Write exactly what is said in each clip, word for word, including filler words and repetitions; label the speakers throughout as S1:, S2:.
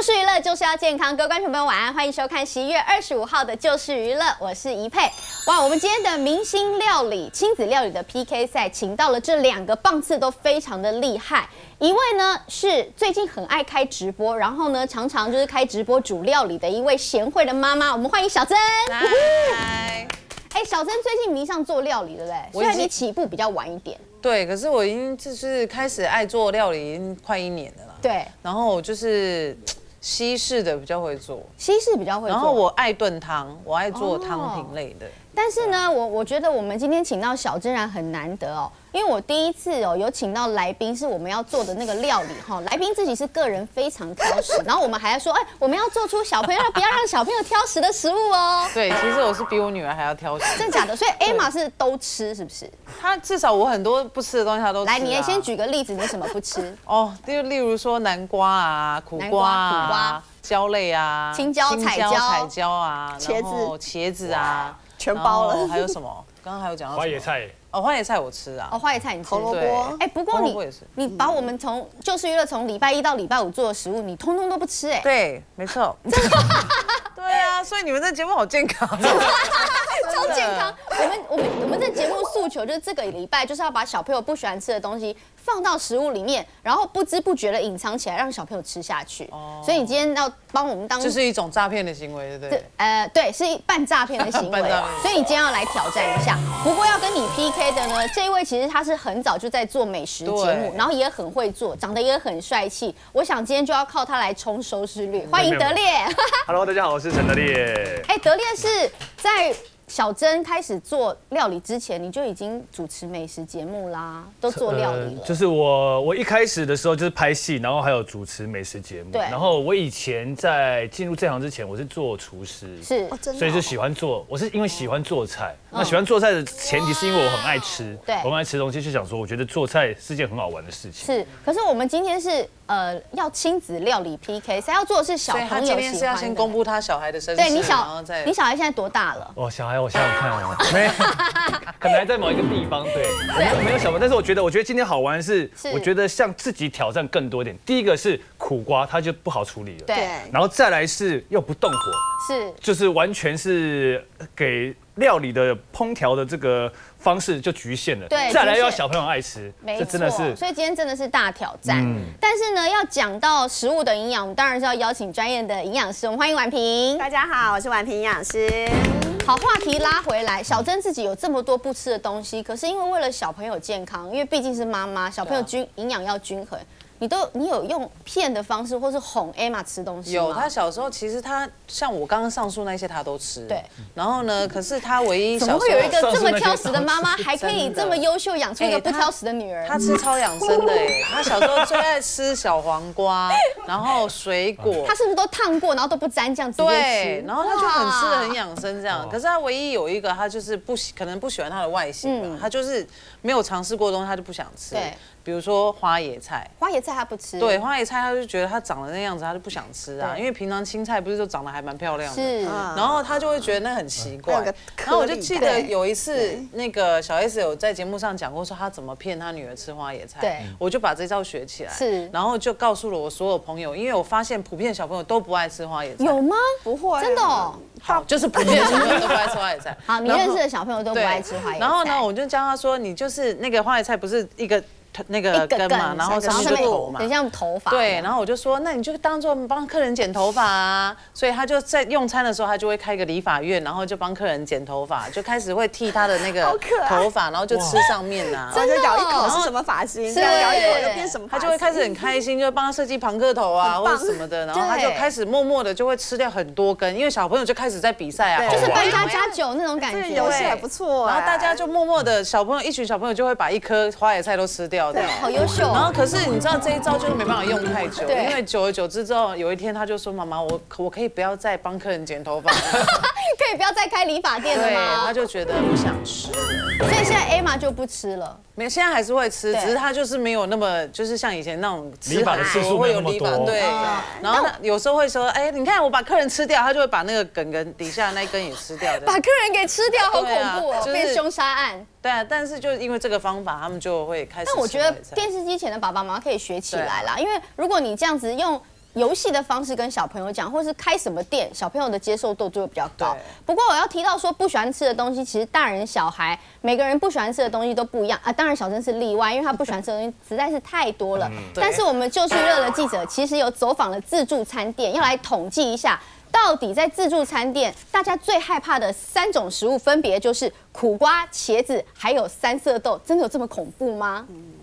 S1: 事娱乐就是要健康，各位观众朋友晚安，欢迎收看十一月二十五号的《就是娱乐》，我是怡佩。哇，我们今天的明星料理、亲子料理的 P K 赛，请到了这两个棒次都非常的厉害。一位呢是最近很爱开直播，然后呢常常就是开直播煮料理的一位贤惠的妈妈，我们欢迎小珍。
S2: 嗨。
S1: 哎，小珍最近迷上做料理，对不对？虽然你起步比较晚一点。
S2: 对，可是我已经就是开始爱做料理，已经快一年了啦。
S1: 对。
S2: 然后我就是西式的比较会做，
S1: 西式比较会做。
S2: 然后我爱炖汤，我爱做汤品类的。
S1: 但是呢，我我觉得我们今天请到小珍然很难得哦，因为我第一次哦有请到来宾是我们要做的那个料理哈，来宾自己是个人非常挑食，然后我们还要说，哎，我们要做出小朋友不要让小朋友挑食的食物哦。
S2: 对，其实我是比我女儿还要挑食。
S1: 真的假的？所以 Emma 是都吃是不是？
S2: 她至少我很多不吃的东西她都吃、啊。
S1: 来，你先举个例子，你什么不吃？
S2: 哦，就例如说南瓜啊、苦瓜啊、苦瓜、椒类啊、
S1: 青椒、彩椒、
S2: 彩椒啊、
S1: 茄子、
S2: 茄子啊。
S1: 全包了，
S2: 还有什么？刚刚还有讲到
S3: 花椰菜
S2: 哦，花椰菜我吃啊。
S1: 哦，花椰菜你吃，
S2: 红萝卜。
S1: 哎，不过你你把我们从就是娱乐从礼拜一到礼拜五做的食物，你通通都不吃哎。
S2: 对，没错。对啊，所以你们这节目好健康，
S1: 超健康。我们我们我们这节目诉求就是这个礼拜就是要把小朋友不喜欢吃的东西放到食物里面，然后不知不觉的隐藏起来，让小朋友吃下去。哦。所以你今天要帮我们当，
S2: 这是一种诈骗的行为，对不对？
S1: 呃，对，是半诈骗的行为。所以你今天要来挑战一下。不过要跟你 P K 的呢，这一位其实他是很早就在做美食节目，然后也很会做，长得也很帅气。我想今天就要靠他来冲收视率。欢迎德烈。
S3: Hello， 大家好，我是陈德烈。
S1: 哎，德烈是在小珍开始做料理之前，你就已经主持美食节目啦，都做料理了。
S3: 呃、就是我，我一开始的时候就是拍戏，然后还有主持美食节目。对。然后我以前在进入这行之前，我是做厨师，
S1: 是，
S3: 哦、所以就喜欢做。我是因为喜欢做菜，嗯、那喜欢做菜的前提是因为我很爱吃，对，我很爱吃东西，就想说，我觉得做菜是件很好玩的事情。
S1: 是，可是我们今天是呃要亲子料理 P K， 谁要做的是小朋友喜欢的。
S2: 所以他今天是要先公布他小孩的身世，
S1: 对你小，你小孩现在多大了？
S3: 哦，小孩我想想看哦。没，可能还在某一个地方，对，我没有小朋友，但是我觉得，我觉得今天好玩的是，我觉得向自己挑战更多一点。第一个是苦瓜，它就不好处理了，
S1: 对，
S3: 然后再来是又不动火，
S1: 是，
S3: 就是完全是给料理的烹调的这个方式就局限了，
S1: 对，
S3: 再来要小朋友爱吃，
S1: 没
S3: 错，真的是，
S1: 所以今天真的是大挑战。嗯、但是呢，要讲到食物的营养，我们当然是要邀请专业的营养师，我们欢迎婉萍。
S4: 大家好，我是婉萍营养师。
S1: 好，话题拉回来，小珍自己有这么多不吃的东西，可是因为为了小朋友健康，因为毕竟是妈妈，小朋友均营养要均衡。你都你有用骗的方式，或是哄 Emma 吃东西吗？
S2: 有，他小时候其实他像我刚刚上述那些他都吃。
S1: 对。
S2: 然后呢，可是他唯一小时候
S1: 怎么会有一个这么挑食的妈妈，还可以这么优秀，养出一个不挑食的女儿？
S2: 他吃超养生的哎，他小时候最爱吃小黄瓜，然后水果。
S1: 他是不是都烫过，然后都不沾酱直接吃？
S2: 对，然后他就很吃的很养生这样。可是他唯一有一个，他就是不喜，可能不喜欢他的外形吧，他就是没有尝试过的东西，他就不想吃。对。比如说花椰菜，
S1: 花椰菜他不吃。
S2: 对，花椰菜他就觉得它长得那样子，他就不想吃啊。因为平常青菜不是就长得还蛮漂亮的，是。然后他就会觉得那很奇怪。然后我就记得有一次，那个小 S 有在节目上讲过，说他怎么骗他女儿吃花椰菜。对。我就把这招学起来。是。然后就告诉了我所有朋友，因为我发现普遍小朋友都不爱吃花椰菜。
S1: 有吗？
S4: 不会。
S1: 真的哦。
S2: 好，就是普遍小朋友都不爱吃花椰菜。
S1: 好，你认识的小朋友都不爱吃花椰菜。
S2: 然后呢，我就教他说，你就是那个花椰菜不是一个。那个根嘛，然后上面就头嘛，
S1: 很像头发。
S2: 对，然后我就说，那你就当做帮客人剪头发啊。所以他就在用餐的时候，他就会开个理发院，然后就帮客人剪头发，就开始会剃他的那个头发，然后就吃上面啊。
S4: 真的咬一口是什么发型？这样咬一口就变什么？
S2: 他就会开始很开心，就帮他设计庞克头啊，或者什么的，然后他就开始默默的就会吃掉很多根，因为小朋友就开始在比赛啊，
S1: 就是搬家加酒那种感觉。
S4: 游戏还不错。
S2: 然后大家就默默的，小朋友一群小朋友就会把一颗花椰菜都吃掉的。
S1: 好优秀。
S2: 然后可是你知道这一招就是没办法用太久，因为久而久之之后，有一天他就说：“妈妈，我我可以不要再帮客人剪头发，
S1: 可以不要再开理发店了吗？”
S2: 对，他就觉得不想吃，
S1: 所以现在 Emma 就不吃了。
S2: 没，现在还是会吃，只是他就是没有那么，就是像以前那种
S3: 理发的次数会有理发，
S2: 对。然后他有时候会说：“哎，你看我把客人吃掉，他就会把那个梗梗底下那一根也吃掉的。”
S1: 把客人给吃掉，好恐怖哦，变凶杀案。
S2: 对啊，但是就因为这个方法，他们就会开始。
S1: 但我觉得电视机前的爸爸妈妈可以学起来啦，因为如果你这样子用游戏的方式跟小朋友讲，或是开什么店，小朋友的接受度就会比较高。不过我要提到说，不喜欢吃的东西，其实大人小孩每个人不喜欢吃的东西都不一样啊。当然小珍是例外，因为他不喜欢吃的东西实在是太多了。嗯、但是我们就是热的记者其实有走访了自助餐店，要来统计一下。到底在自助餐店，大家最害怕的三种食物，分别就是苦瓜、茄子，还有三色豆，真的有这么恐怖吗？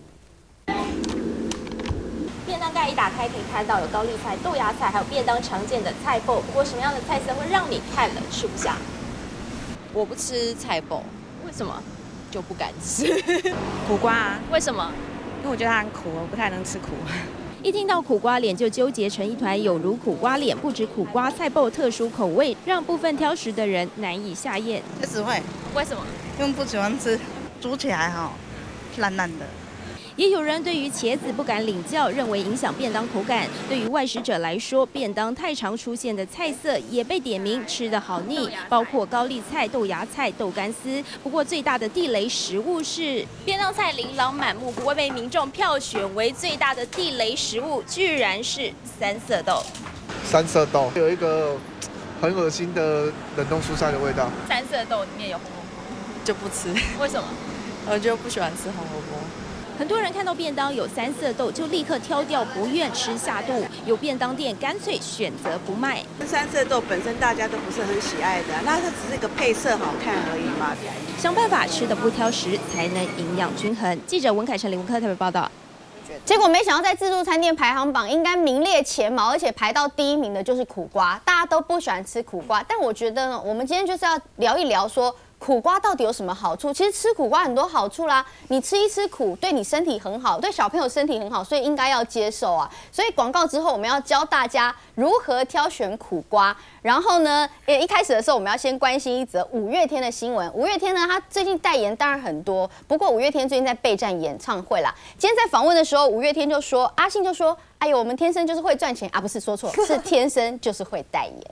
S5: 便当盖一打开，可以看到有高丽菜、豆芽菜，还有便当常见的菜脯。不过，什么样的菜色会让你看了吃不下？
S6: 我不吃菜脯，
S5: 为什么？
S6: 就不敢吃。
S7: 苦瓜啊？
S5: 为什么？
S7: 因为我觉得它很苦，我不太能吃苦。
S5: 一听到苦瓜脸就纠结成一团，有如苦瓜脸，不止苦瓜菜脯特殊口味，让部分挑食的人难以下咽。
S7: 这只会？
S5: 为什么？
S7: 因为不喜欢吃，煮起来哈烂烂的。
S5: 也有人对于茄子不敢领教，认为影响便当口感。对于外食者来说，便当太常出现的菜色也被点名吃得好腻，包括高丽菜、豆芽菜、豆干丝。不过最大的地雷食物是便当菜琳琅满目，不过被民众票选为最大的地雷食物，居然是三色豆。
S8: 三色豆有一个很恶心的冷冻蔬菜的味道。
S5: 三色豆里面有红萝卜，
S6: 就不吃。
S5: 为什么？
S6: 我就不喜欢吃红萝卜。
S5: 很多人看到便当有三色豆，就立刻挑掉，不愿吃下肚。有便当店干脆选择不卖。
S9: 三色豆本身大家都不是很喜爱的，那它只是一个配色好看而已嘛。
S5: 想办法吃的不挑食，才能营养均衡。记者文凯成、林文科特别报道。
S1: 结果没想到，在自助餐店排行榜应该名列前茅，而且排到第一名的就是苦瓜。大家都不喜欢吃苦瓜，但我觉得呢，我们今天就是要聊一聊说。苦瓜到底有什么好处？其实吃苦瓜很多好处啦，你吃一吃苦，对你身体很好，对小朋友身体很好，所以应该要接受啊。所以广告之后，我们要教大家如何挑选苦瓜。然后呢，呃，一开始的时候，我们要先关心一则五月天的新闻。五月天呢，他最近代言当然很多，不过五月天最近在备战演唱会啦。今天在访问的时候，五月天就说，阿信就说，哎呦，我们天生就是会赚钱啊，不是说错，是天生就是会代言。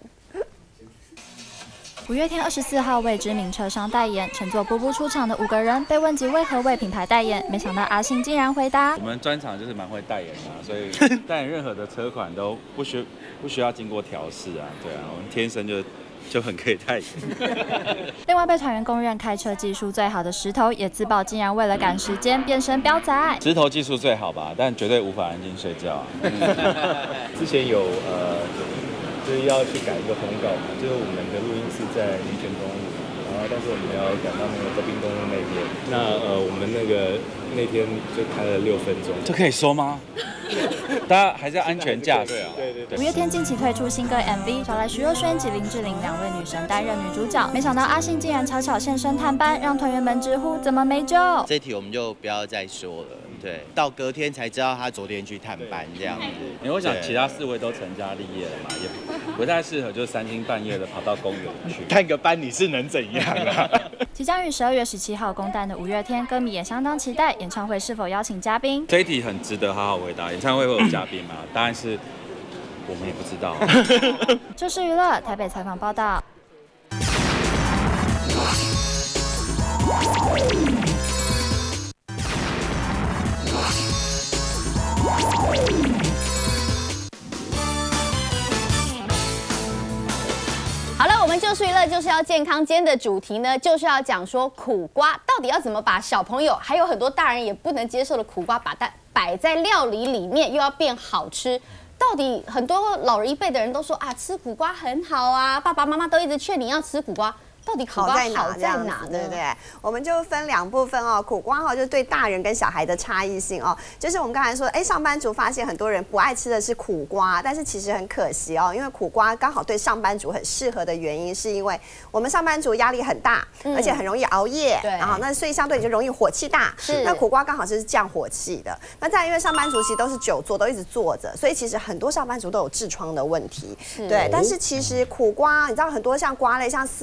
S10: 五月天二十四号为知名车商代言，乘坐步步出场的五个人被问及为何为品牌代言，没想到阿信竟然回答：
S11: 我们专场就是蛮会代言的、啊，所以代言任何的车款都不需不需要经过调试啊，对啊，我们天生就就很可以代言。
S10: 另外被团员公认开车技术最好的石头，也自曝竟然为了赶时间变身飙仔。
S11: 石头技术最好吧，但绝对无法安静睡觉、啊。
S12: 之前有呃。就是要去改一个风告嘛，就是我们的录音室在民权东路，然后但是我们要赶到那个和平东路那边，那呃我们那个那天就开了六分钟，
S11: 这可以说吗？大家还是要安全驾驶啊！
S12: 对对对。
S10: 五月天近期推出新歌 M V， 找来徐若瑄及林志玲两位女神担任女主角，没想到阿信竟然悄悄现身探班，让团员们直呼怎么没救？
S13: 这题我们就不要再说了。对，到隔天才知道他昨天去探班这样子。
S11: 因为我想其他四位都成家立业了嘛，也不太适合就三更半夜的跑到公园去
S12: 探个班，你是能怎样啊？
S10: 即将于十二月十七号公诞的五月天，歌迷也相当期待演唱会是否邀请嘉宾。
S11: 这一题很值得好好回答，演唱会会有嘉宾吗？答案是我们也不知道。
S10: 就是娱乐台北采访报道。
S1: 好了，我们就是娱乐，就是要健康。今天的主题呢，就是要讲说苦瓜到底要怎么把小朋友，还有很多大人也不能接受的苦瓜，把它摆在料理里面，又要变好吃。到底很多老一辈的人都说啊，吃苦瓜很好啊，爸爸妈妈都一直劝你要吃苦瓜。到底苦瓜好在哪？在哪？
S4: 对不对？我们就分两部分哦。苦瓜哈，就是对大人跟小孩的差异性哦。就是我们刚才说，哎，上班族发现很多人不爱吃的是苦瓜，但是其实很可惜哦，因为苦瓜刚好对上班族很适合的原因，是因为我们上班族压力很大，嗯、而且很容易熬夜，对，然后那所以相对就容易火气大。是。那苦瓜刚好就是降火气的。那再因为上班族其实都是久坐，都一直坐着，所以其实很多上班族都有痔疮的问题。对。但是其实苦瓜，你知道很多像瓜类，像丝瓜、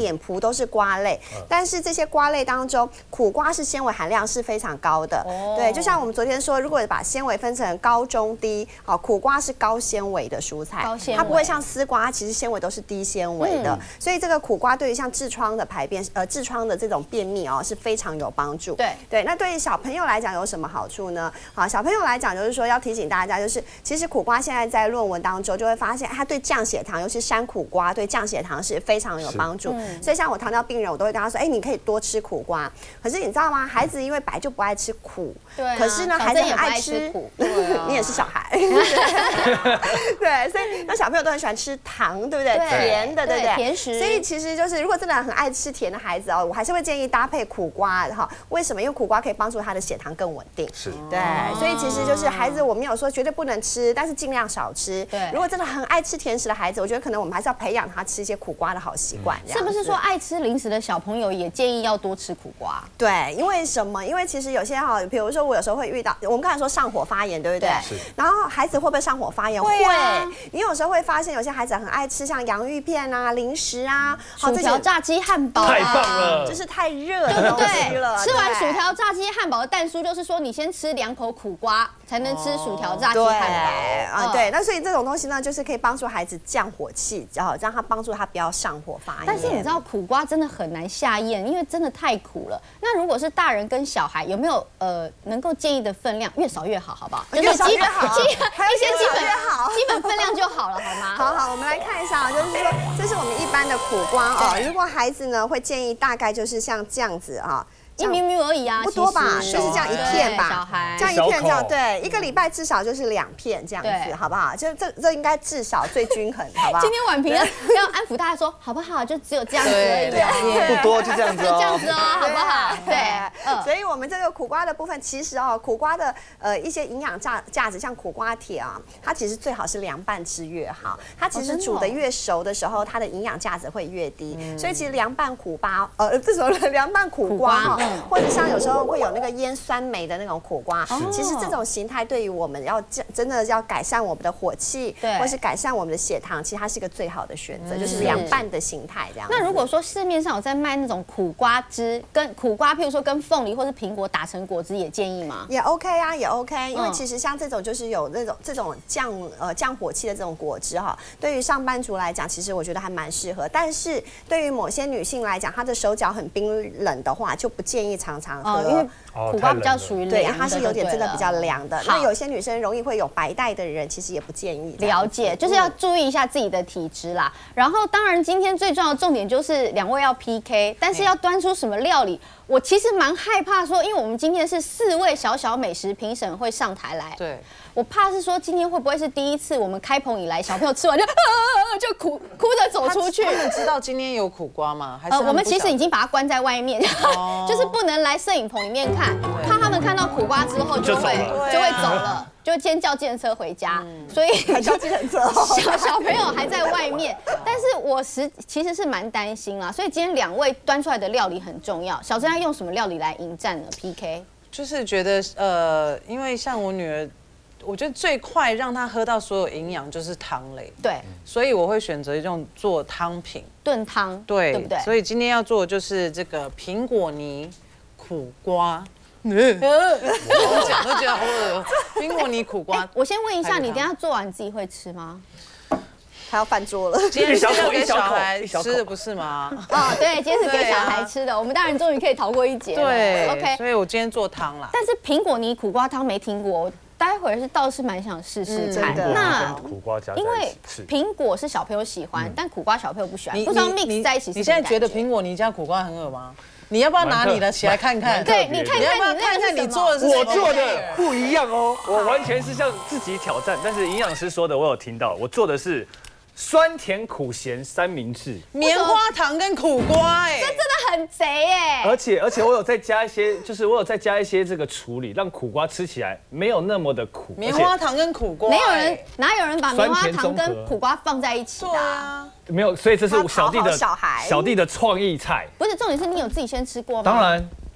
S4: 扁蒲都是瓜类，但是这些瓜类当中，苦瓜是纤维含量是非常高的。对，就像我们昨天说，如果把纤维分成高、中、低，好，苦瓜是高纤维的蔬菜，它不会像丝瓜，其实纤维都是低纤维的，所以这个苦瓜对于像痔疮的排便，呃，痔疮的这种便秘哦是非常有帮助。对对，那对于小朋友来讲有什么好处呢？好，小朋友来讲就是说要提醒大家，就是其实苦瓜现在在论文当中就会发现，它对降血糖，尤其山苦瓜对降血糖是非常有帮助。所以像我糖尿病人，我都会跟他说，哎，你可以多吃苦瓜。可是你知道吗？孩子因为本来就不爱吃苦，对，可是呢，孩子很爱吃苦，你也是小孩，对，所以那小朋友都很喜欢吃糖，对不对？甜的，对不对？甜食。所以其实就是，如果真的很爱吃甜的孩子哦，我还是会建议搭配苦瓜哈。为什么？因为苦瓜可以帮助他的血糖更稳定。是。对，所以其实就是孩子，我没有说绝对不能吃，但是尽量少吃。对。如果真的很爱吃甜食的孩子，我觉得可能我们还是要培养他吃一些苦瓜的好习惯。
S1: 是不是说爱吃零食的小朋友也建议要多吃苦瓜？
S4: 对，因为什么？因为其实有些哈，比如说我有时候会遇到，我们刚才说上火发炎，对不对？是。然后孩子会不会上火发炎？会。你有时候会发现有些孩子很爱吃像洋芋片啊、零食啊、
S1: 薯条、炸鸡、汉堡，
S3: 太棒了，
S4: 就是太热的东西了。
S1: 吃完薯条、炸鸡、汉堡的蛋叔就是说，你先吃两口苦瓜，才能吃薯条、炸鸡、汉堡
S4: 啊。对，那所以这种东西呢，就是可以帮助孩子降火气，然后让他帮助他不要上火发炎。
S1: 但是你知道苦瓜真的很难下咽，因为真的太苦了。那如果是大人跟小孩，有没有呃能够建议的分量？越少越好，好不好？
S4: 越少越好，
S1: 一些基本基本分量就好了，好吗？
S4: 好好，我们来看一下啊，就是说这是我们一般的苦瓜啊。如果孩子呢，会建议大概就是像这样子啊。
S1: 一咪咪而已啊，
S4: 不多吧，就是这样一片吧，
S1: 小孩
S4: 这样一片这样，对，一个礼拜至少就是两片这样子，好不好？就这这应该至少最均衡，好不好？
S1: 今天婉萍要安抚大家说，好不好？就只有这样子而
S14: 已，不多就这样子
S1: 哦，就这样子哦，好不好？
S4: 对，所以我们这个苦瓜的部分，其实哦，苦瓜的呃一些营养价价值，像苦瓜铁啊，它其实最好是凉拌吃越好，它其实煮的越熟的时候，它的营养价值会越低，所以其实凉拌苦瓜，呃，这种凉拌苦瓜哈，或者像有时候。会有那个腌酸梅的那种苦瓜，其实这种形态对于我们要真的要改善我们的火气，或是改善我们的血糖，其实它是一个最好的选择，就是凉拌的形态这样。
S1: 那如果说市面上有在卖那种苦瓜汁，跟苦瓜，譬如说跟凤梨或是苹果打成果汁，也建议吗？
S4: 也 OK 啊，也 OK， 因为其实像这种就是有那种这种降呃降火气的这种果汁哈，对于上班族来讲，其实我觉得还蛮适合。但是对于某些女性来讲，她的手脚很冰冷的话，就不建议常常喝。因为
S1: 苦瓜比较属于
S4: 对，它是有点真的比较凉的。那有些女生容易会有白带的人，其实也不建议。
S1: 了解，就是要注意一下自己的体质啦。然后，当然今天最重要的重点就是两位要 P K， 但是要端出什么料理，我其实蛮害怕说，因为我们今天是四位小小美食评审会上台来，
S2: 对，
S1: 我怕是说今天会不会是第一次我们开棚以来，小朋友吃完就就哭哭着走出去。
S2: 他们知道今天有苦瓜吗？还是
S1: 呃，我们其实已经把它关在外面，就是不能来摄影棚里面看，怕他们看到苦瓜之后就会就会走了。就先叫计程车回家，嗯、所以
S4: 还叫计程车，
S1: 小小朋友还在外面。但是我实其实是蛮担心啦，所以今天两位端出来的料理很重要。小珍要用什么料理来迎战呢 ？P K
S2: 就是觉得呃，因为像我女儿，我觉得最快让她喝到所有营养就是汤类，
S1: 对，
S2: 所以我会选择用做汤品
S1: 炖汤，
S2: 对，
S1: 对不对？
S2: 所以今天要做的就是这个苹果泥苦瓜。我讲都觉得好恶，苹果泥苦瓜。
S1: 我先问一下，你等下做完你自己会吃吗？
S4: 还要翻桌了。
S2: 今天是要给小孩吃的不是吗？
S1: 哦，对，今天是给小孩吃的。我们大人终于可以逃过一劫了。
S2: 对
S1: ，OK。
S2: 所以我今天做汤啦。
S1: 但是苹果泥苦瓜汤没听过，我待会儿是倒是蛮想试试看。
S3: 那苦瓜加
S1: 因为苹果是小朋友喜欢，但苦瓜小朋友不喜欢，不知道 mix 在一起。
S2: 你现在觉得苹果泥加苦瓜很恶吗？你要不要拿你的起来看看？
S1: 对，你看看，你
S2: 要不要看看你做的是什么？
S3: 我做的不一样哦，我完全是像自己挑战。但是营养师说的，我有听到，我做的是酸甜苦咸三明治，
S2: 棉花糖跟苦瓜，哎，
S1: 这真的很贼哎！
S3: 而且而且我有再加一些，就是我有再加一些这个处理，让苦瓜吃起来没有那么的苦。
S2: 棉花糖跟苦瓜，
S1: 没有人哪有人把棉花糖跟苦瓜放在一起的啊？
S3: 没有，所以这是我小弟的
S4: 小孩
S3: 小弟的创意菜。
S1: 不是重点是你有自己先吃过吗？
S3: 当然，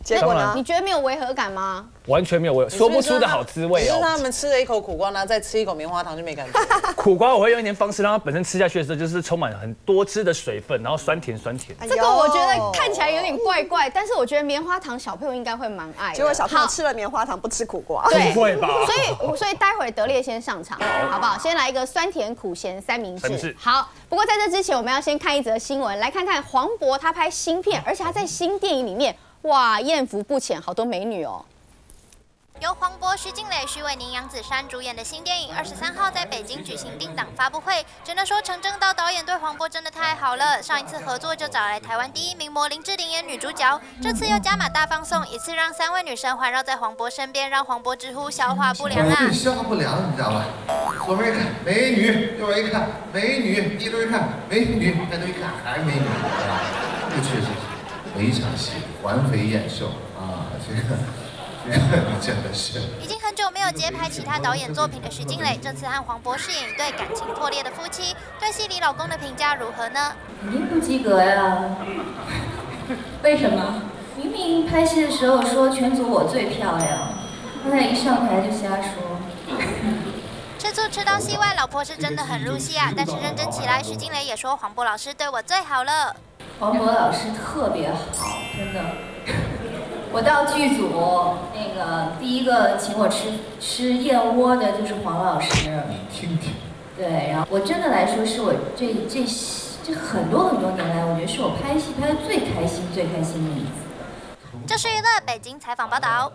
S4: 结果呢？
S1: 你觉得没有违和感吗？
S3: 完全没有违，说不出的好滋味哦。
S2: 就是他们吃了一口苦瓜，然后再吃一口棉花糖就没感觉。
S3: 苦瓜我会用一点方式让它本身吃下去的时候就是充满很多汁的水分，然后酸甜酸甜。
S1: 这个我觉得看起来有点怪怪，但是我觉得棉花糖小朋友应该会蛮爱的。
S4: 结果小朋友吃了棉花糖不吃苦瓜，
S1: 对，
S3: 不会吧？
S1: 所以所以待会德烈先上场，好不好？先来一个酸甜苦咸三明治。好，不过在这之前我们要先看一则新闻，来看看黄渤他拍新片，而且他在新电影里面。 哇，艳福不浅，好多美女哦！
S14: 由黄渤、徐静蕾、徐伟宁、杨子姗主演的新电影，二十三号在北京举行定档发布会。只能说陈正道导演对黄渤真的太好了。上一次合作就找来台湾第一名模林志玲演女主角，这次又加码大放送，一次让三位女神环绕在黄渤身边，让黄渤直呼消化不良啊！
S15: 消化不良，你知道吧？左边一看美女，右边一看美女，低头一看美女，抬头一看还美女，这确实是。 每一场戏环肥燕瘦啊，这个这个真的是。
S14: 已经很久没有接拍其他导演作品的徐静蕾，这次和黄渤饰演一对感情破裂的夫妻，对戏里老公的评价如何呢？
S16: 肯定不及格呀！为什么？明明拍戏的时候说全组我最漂亮，现在一上台就瞎说。
S14: 吃醋吃到戏外，老婆是真的很入戏啊！但是认真起来，徐静蕾也说黄渤老师对我最好了。
S16: 黄渤老师特别好，真的。我到剧组，那个第一个请我吃吃燕窝的就是黄老师。
S15: 你听听。
S16: 对，然后我真的来说，是我这这这很多很多年来，我觉得是我拍戏拍的最开心、最开心的一次。
S14: 这是娱乐北京采访报道。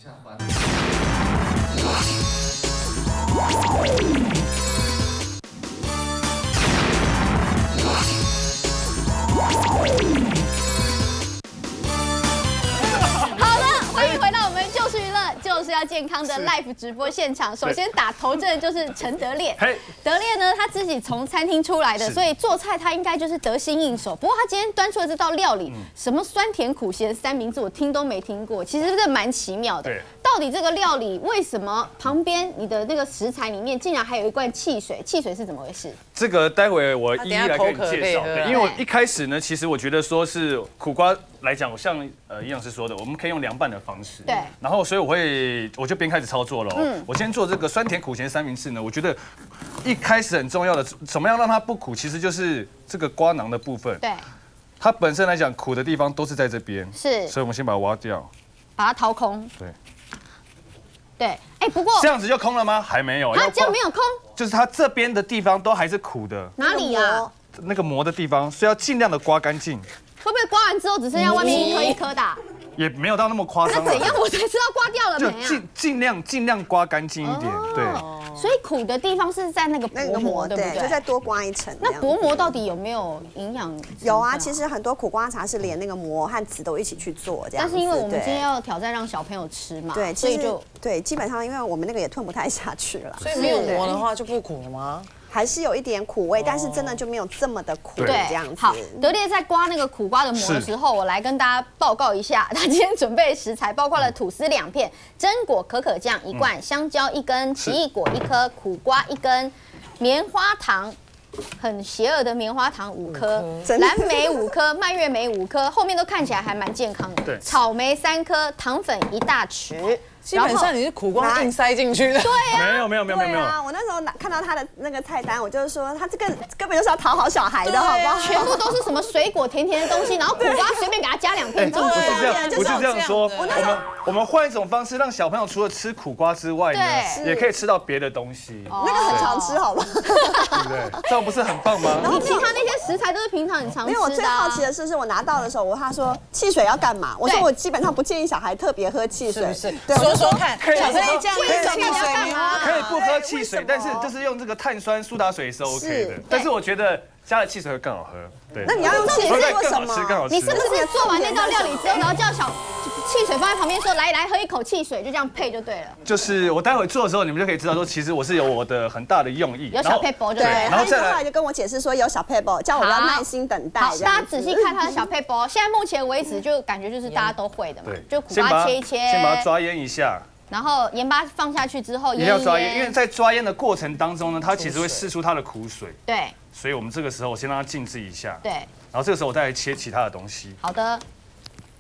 S1: 好了，欢迎回到我们就是娱乐，就是要健康的 live 直播现场。首先打头阵的就是陈德烈。德烈呢，他自己从餐厅出来的，所以做菜他应该就是得心应手。不过他今天端出的这道料理，什么酸甜苦咸三明治，我听都没听过，其实这蛮奇妙的。到底这个料理为什么旁边你的那个食材里面竟然还有一罐汽水？汽水是怎么回事？
S3: 这个待会我一一来跟你介绍。对，因为我一开始呢，其实我觉得说是苦瓜来讲，像呃营养师说的，我们可以用凉拌的方式。对。然后所以我会，我就边开始操作了。嗯。我今天做这个酸甜苦咸三明治呢，我觉得一开始很重要的，怎么样让它不苦，其实就是这个瓜囊的部分。对。它本身来讲苦的地方都是在这边。是。所以我们先把它挖掉。
S1: 把它掏空。对。 对，哎，不过
S3: 这样子就空了吗？还没有，
S1: 它这样没有空，
S3: 就是它这边的地方都还是苦的。
S1: 哪里呀？
S3: 那个膜的地方，所以要尽量的刮干净。
S1: 会不会刮完之后只剩下外面一颗一颗的？
S3: 也没有到那么夸张。
S1: 那怎样我才知道刮掉了没啊？
S3: 就尽尽量尽量刮干净一点，对。
S1: 所以苦的地方是在那个薄膜，对不对？
S4: 就再多刮一层。
S1: 那薄膜到底有没有营养？
S4: 有啊，其实很多苦瓜茶是连那个膜和籽都一起去做这样。
S1: 但是因为我们今天要挑战让小朋友吃嘛，
S4: 对，所以就对，基本上因为我们那个也吞不太下去了。
S2: 所以没有膜的话就不苦了吗？
S4: 还是有一点苦味，但是真的就没有这么的苦这样子。
S1: 好，德烈在刮那个苦瓜的膜的时候，我来跟大家报告一下，他今天准备的食材包括了吐司两片、榛果可可酱一罐、香蕉一根、奇异果一颗、苦瓜一根、棉花糖。 很邪恶的棉花糖五颗，蓝莓五颗，蔓越莓五颗，后面都看起来还蛮健康的。对，草莓三颗，糖粉一大匙。
S2: 基本上你是苦瓜硬塞进去的。
S1: 对
S3: 啊，没有没有没有没有。
S4: 啊，我那时候看到他的那个菜单，我就是说他这个根本就是要讨好小孩的，好不好？
S1: 全部都是什么水果甜甜的东西，然后苦瓜随便给他加两片进去。
S3: 不是这样，不是这样说。我们我们换一种方式，让小朋友除了吃苦瓜之外呢，也可以吃到别的东西。
S4: 那个很常吃，好吧？
S3: 对不对？这样不是很棒吗？
S1: 然后其他那些食材都是平常很常吃的。
S4: 因为我最好奇的是，是我拿到的时候，我他说汽水要干嘛？我说我基本上不建议小孩特别喝汽水。
S2: 是不是？说说看，小朋友这样
S1: 可以汽水干嘛？
S3: 可以不喝汽水，但是就是用这个碳酸苏打水是 OK 的。但是我觉得加了汽水会更好喝。对。
S4: 那你要用汽水做什么？
S1: 你是不是做完那道料理之后，然后叫小汽水放在旁边说来来喝一口汽水，就这样配就对了。
S3: 就是我待会做的时候，你们就可以知道说，其实我是有我的很大的用意。
S1: 有小配包就对。
S4: 然后再来就跟我解释说有小配包，叫我要耐心等待。
S1: 好，大家仔细看它的小配包，现在目前为止就感觉就是大家都会的嘛，就苦瓜切一切，
S3: 先把它抓腌一下。
S1: 然后盐巴放下去之后，
S3: 也要抓腌，因为在抓腌的过程当中呢，它其实会释出它的苦水。
S1: 对。
S3: 所以我们这个时候先让它静置一下。
S1: 对。
S3: 然后这个时候我再来切其他的东西。
S1: 好的。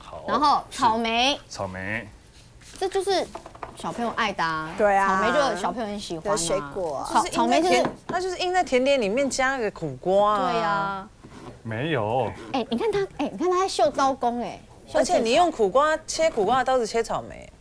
S3: 好。
S1: 然后草莓，
S3: 草莓，
S1: 这就是小朋友爱的啊。
S4: 对啊，
S1: 草莓就小朋友很喜欢。
S4: 水果，
S1: 草草莓就是
S2: 它就是印在甜点里面加个苦瓜啊。
S1: 对呀。
S3: 没有。
S1: 哎，你看他，哎，你看他在秀刀工，哎，
S2: 而且你用苦瓜切苦瓜的刀子切草莓。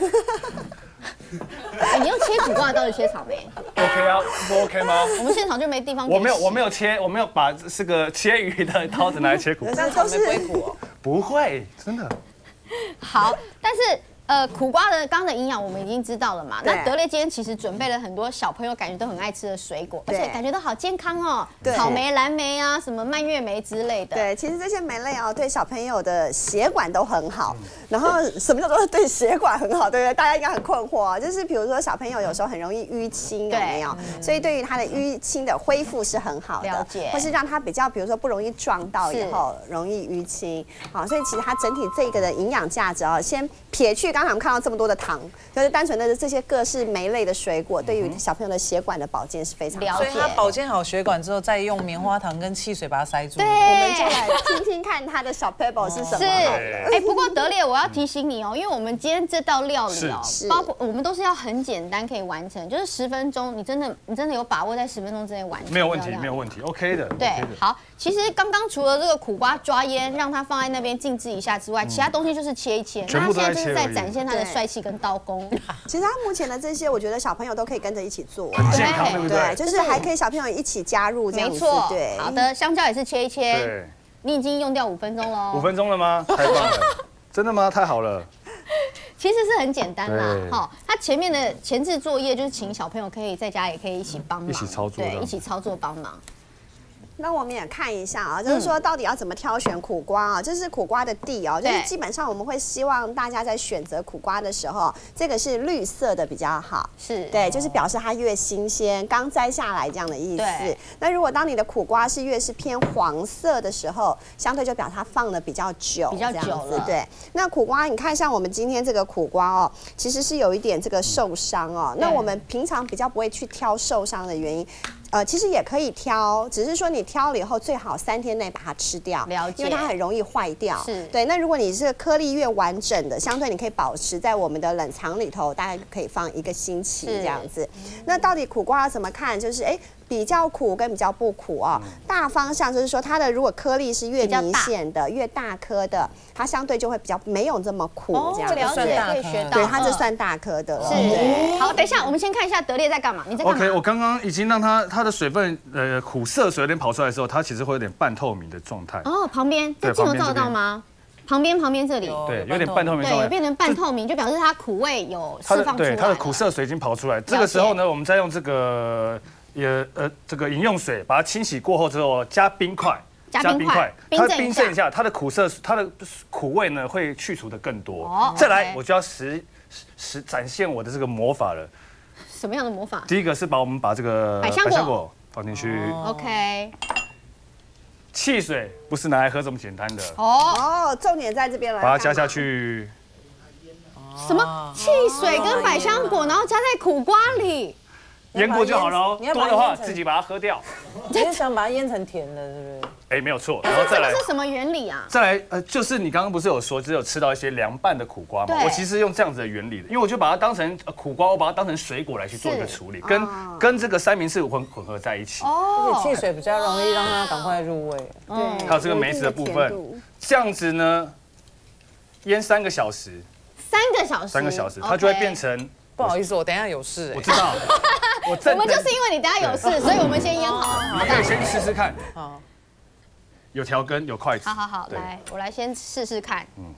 S1: 哎，你用切苦瓜的刀子切草莓
S3: ？OK 啊，不 OK 吗？
S1: 我们现场就没地方。
S3: 我没有，我没有切，我没有把这个切鱼的刀子拿来切苦瓜。
S2: 这样草莓不会苦哦？
S3: 不会，真的。
S1: 好，但是。呃，苦瓜的刚刚的营养我们已经知道了嘛。那德烈今天其实准备了很多小朋友感觉都很爱吃的水果，而且感觉都好健康哦。草莓、蓝莓啊，什么蔓越莓之类的。
S4: 对，其实这些莓类哦，对小朋友的血管都很好。然后什么叫做对血管很好？对不对？大家应该很困惑啊。就是比如说小朋友有时候很容易淤青，有没有？所以对于他的淤青的恢复是很好的。
S1: 了解。
S4: 或是让他比较，比如说不容易撞到以后容易淤青。好，所以其实它整体这个的营养价值哦，先撇去刚才我们看到这么多的糖，就是单纯的这些各式莓类的水果，对于小朋友的血管的保健是非常
S1: 了
S2: 解。所以它保健好血管之后，再用棉花糖跟汽水把它塞住。
S1: 对，
S4: 我们就来听听看它的小 pebble 是什么。
S1: 是，哎，不过德烈，我要提醒你哦，因为我们今天这道料理哦，包括我们都是要很简单可以完成，就是十分钟，你真的你真的有把握在十分钟之内完成？
S3: 没有问题，没有问题 ，OK 的。
S1: 对，好，其实刚刚除了这个苦瓜抓腌，让它放在那边静置一下之外，其他东西就是切一切。
S3: 全部都在切。
S1: 那他现在就是在展现他的帅气跟刀工。
S4: 其实他目前的这些，我觉得小朋友都可以跟着一起做，
S3: 很健康，对不对？
S4: 就是还可以小朋友一起加入这样子。
S1: 没错，
S4: 对。
S1: 好的，香蕉也是切一切。
S3: 对。
S1: 你已经用掉五分钟了。
S3: 五分钟了吗？太棒了！真的吗？太好了。
S1: 其实是很简单啦，哈，它前面的前置作业就是请小朋友可以在家也可以一起帮忙，
S3: 一起操作，
S1: 对，一起操作帮忙。
S4: 那我们也看一下啊，就是说到底要怎么挑选苦瓜啊？这是苦瓜的蒂哦，就是基本上我们会希望大家在选择苦瓜的时候，这个是绿色的比较好，
S1: 是
S4: 对，就是表示它越新鲜，刚摘下来这样的意思。那如果当你的苦瓜是越是偏黄色的时候，相对就表示它放的比较久，
S1: 比较久了。
S4: 对，那苦瓜你看像我们今天这个苦瓜哦，其实是有一点这个受伤哦。那我们平常比较不会去挑受伤的原因。呃，其实也可以挑，只是说你挑了以后，最好三天内把它吃掉，
S1: 了解，
S4: 因为它很容易坏掉。
S1: 是，
S4: 对。那如果你是颗粒越完整的，相对你可以保持在我们的冷藏里头，大概可以放一个星期这样子。那到底苦瓜要怎么看？就是哎。比较苦跟比较不苦哦，大方向就是说它的如果颗粒是越明显的、越大颗的，它相对就会比较没有这么苦，这样
S1: 了解可以学到，
S4: 对，它就算大颗的了。
S1: 是，好，等一下我们先看一下德烈在干嘛？你在干嘛
S3: ？OK， 我刚刚已经让它它的水分呃苦涩水有点跑出来的时候，它其实会有点半透明的状态。
S1: 哦，旁边这镜头照得到吗？旁边旁边这里，
S3: 对，有点半透明，
S1: 对，有变成半透明，就表示它苦味有释放出来。
S3: 对，它的苦涩水已经跑出来。这个时候呢，我们再用这个。也呃，这个饮用水把它清洗过后之后，加冰块，
S1: 加冰块，
S3: 它冰镇一下，它的苦涩，它的苦味呢会去除的更多。
S1: 哦，
S3: 再来，我就要实实展现我的这个魔法了。
S1: 什么样的魔法？
S3: 第一个是把我们把这个
S1: 百香果
S3: 放进去。
S1: OK。
S3: 汽水不是拿来喝这么简单的。
S4: 哦，重点在这边了。
S3: 把它加下去。
S1: 什么？汽水跟百香果，然后加在苦瓜里。
S3: 腌过就好了哦，多的话自己把它喝掉。
S2: 你是想把它腌成甜的，是不是？
S3: 哎，没有错。然后再来
S1: 是什么原理啊？
S3: 再来，呃，就是你刚刚不是有说只有吃到一些凉拌的苦瓜吗？我其实用这样子的原理，因为我就把它当成苦瓜，我把它当成水果来去做一个处理，跟跟这个三明治混混合在一起。
S2: 哦，而且汽水比较容易让它赶快入味。
S1: 对，
S3: 还有这个梅子的部分，这样子呢，腌三个小时。
S1: 三个小时。
S3: 三个小时，它就会变成。
S2: 不好意思，我等一下有事。
S3: 我知道。
S1: 我我们就是因为你等下有事，所以我们先腌好。
S3: 你可以先试试看。好。有调羹，有筷子。
S1: 好好好，来，我来先试试看。嗯。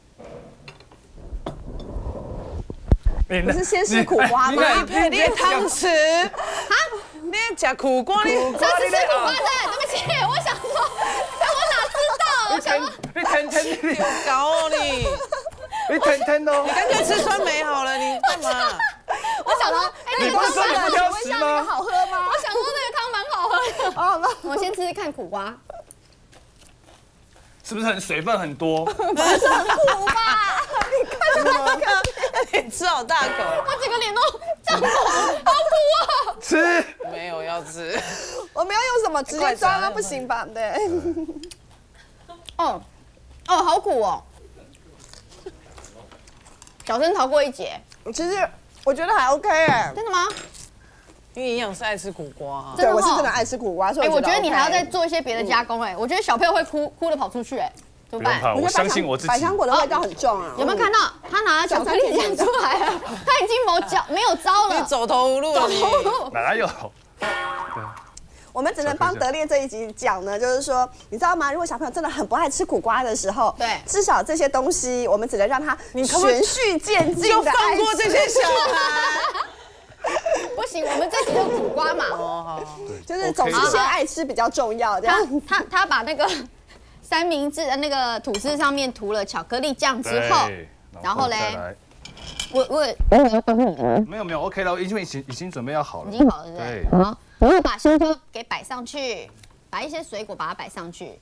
S4: 不是先试苦瓜吗？
S2: 你配你汤匙。啊？你吃苦瓜？
S1: 这是吃苦瓜的，对不起，我想说，我哪知道？
S3: 你疼，你疼疼，
S2: 你搞哦你。
S3: 你疼疼哦！
S2: 你干脆吃酸梅好了，你干嘛？
S1: 我想说，哎，
S3: 你不是说你不挑食吗？
S1: 好喝吗？我想说那个汤蛮好喝的。好了，我先吃吃看苦瓜，
S3: 是不是很水分很多？
S1: 不是很苦吧？
S2: 你看那个，你吃好大口，
S1: 我整个脸都这样红，好苦啊！
S3: 吃？
S2: 没有要吃，
S4: 我们要用什么直接抓都不行吧？对。
S1: 哦，哦，好苦哦。 小珍逃过一劫。
S4: 其实我觉得还 OK 哎。
S1: 真的吗？
S2: 因为营养师爱吃苦瓜。
S4: 对，我是真的爱吃苦瓜，所以
S1: 我觉得你还要再做一些别的加工哎。我觉得小朋友会哭哭的跑出去哎。
S3: 不用怕，我相信我自己。
S4: 百香果的味道很重啊！
S1: 有没有看到他拿巧克力酱出来了？他已经没招没有招了，
S2: 你走投无路了。
S1: 走投无路。
S3: 哪有？
S4: 我们只能帮德烈这一集讲呢，就是说，你知道吗？如果小朋友真的很不爱吃苦瓜的时候，
S1: 对，
S4: 至少这些东西我们只能让他循序渐进
S2: 就放过这些小孩。
S1: 不行，我们这集有苦瓜嘛。
S2: 哦好。
S4: 就是总是先爱吃比较重要。这样，
S1: 他他把那个。 三明治的那个吐司上面涂了巧克力酱之后，然后嘞，我我
S3: 没有没有 OK 了，因为已经已经准备要好了，
S1: 已经好了对。好，然后把香蕉给摆上去，把一些水果把它摆上去。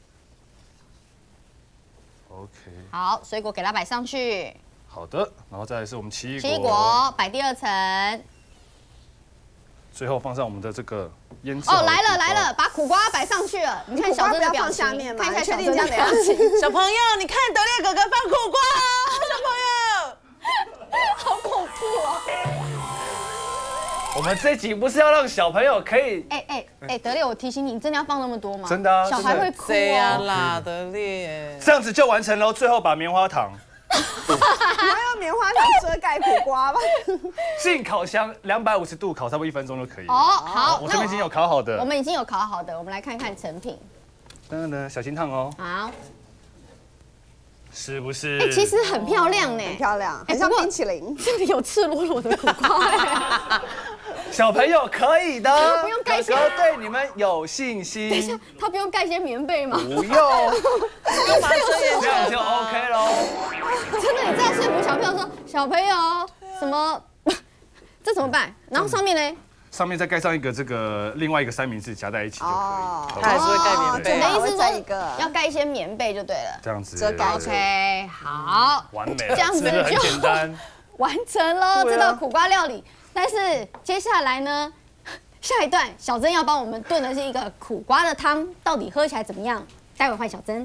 S3: OK。
S1: 好，水果给它摆上去。
S3: 好的，然后再来是我们奇异果，
S1: 奇异果摆第二层。
S3: 最后放上我们的这个腌制。
S1: 哦，来了来了，把苦瓜摆上去了。你看小珍的表情，看一下小珍的表情。
S2: 小朋友，你看德烈哥哥放苦瓜，小朋友，
S1: 好恐怖哦！
S3: 我们这集不是要让小朋友可以……
S1: 哎哎哎，德烈，我提醒你，你真的要放那么多吗？
S3: 真的啊，
S1: 小孩会哭
S2: 哦。啦，德烈，
S3: 这样子就完成了。最后把棉花糖。
S4: 你要用棉花糖遮盖苦瓜吗？
S3: 进烤箱两百五十度烤差不多一分钟就可以。
S1: 哦，好，
S3: 我这边已经有烤好的。
S1: 我们已经有烤好的，我们来看看成品。
S3: 等等，小心烫哦。
S1: 好，
S3: 是不是？
S1: 哎，其实很漂亮呢，
S4: 很漂亮，很像冰淇淋。
S1: 这里有赤裸裸的苦瓜。
S3: 小朋友可以的，
S1: 不用盖
S3: 哥哥对你们有信心。
S1: 等一下，他不用盖些棉被吗？
S3: 不用，这样就 OK 咯。
S1: 真的，你这样说服小朋友说，小朋友什么，这怎么办？然后上面呢？
S3: 上面再盖上一个这个另外一个三明治夹在一起就可以。
S2: 他还是会盖棉被。
S1: 你的意思是说要盖一些棉被就对了。
S3: 这样子
S1: 遮盖 OK， 好，
S3: 完美，
S1: 这样子
S3: 很简单，
S1: 完成喽这道苦瓜料理。但是接下来呢，下一段小珍要帮我们炖的是一个苦瓜的汤，到底喝起来怎么样？待会换小珍。